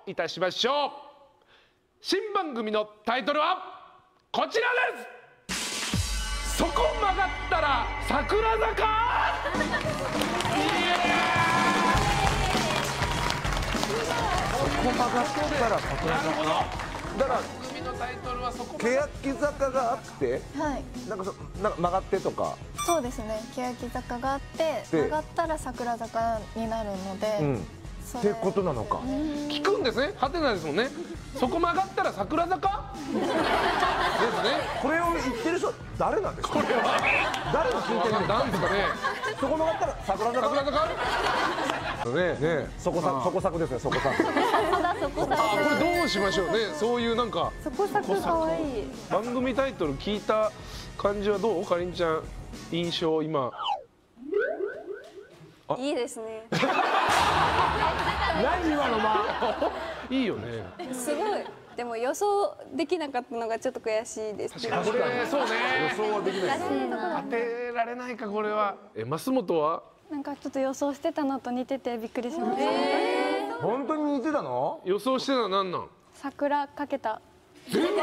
いたしましょう。新番組のタイトルはこちらです。そこ曲がったら桜坂。 そこ曲がったら桜坂。だから番組のタイトルはそこ。 欅坂があって、 はい。 なんか曲がってとか。 そうですね。欅坂があって曲がったら桜坂になるので。 ってことなのか。 聞くんですね。ハテナですもんね。そこ曲がったら桜坂ですね。 これを言ってる人は誰なんですか。 これは誰が聞いてるんですか。 なんですかね。 そこ曲がったら桜坂。 桜坂。ね、 そこ作ですね。そこ作。 そこだ。 これどうしましょうね。そういうなんかそこ作可愛い。 番組タイトル聞いた感じはどう？かりんちゃん印象今。 いいですね。 何今の間。 いいよね。 すごい。でも予想できなかったのがちょっと悔しいです。 これそうね。 予想はできない。 当てられないかこれは。増本は？ なんかちょっと予想してたのと似ててびっくりしました。 本当に似てたの？ 予想してたのは何なん？ 桜かけた。 全然違う。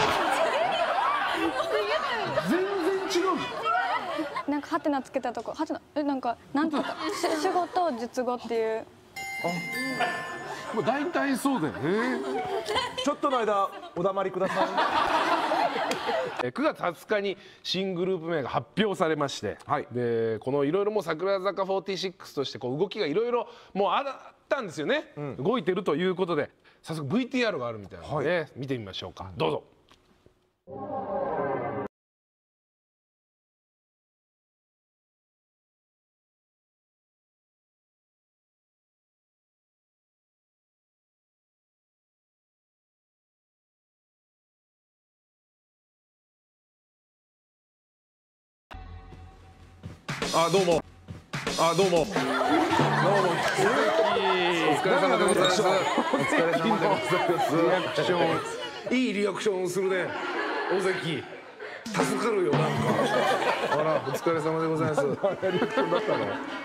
なんかハテナつけたとこ、ハテナなんかなんとか主語と述語っていう。 もう大体そうだよね。 ちょっとの間お黙りください。 9月20日に新グループ名が発表されまして、 はい、 でこのいろいろもう櫻坂46としてこう動きがいろいろもうあったんですよね、動いてるということで早速 VTR があるみたいなので、ね、見てみましょうか。どうぞ。どうも。どうも。お疲れ様でございます。お疲れ様でございます。リアクション、いいリアクションするね。尾関。助かるよなんか。あら、お疲れ様でございます。 リアクションだったの。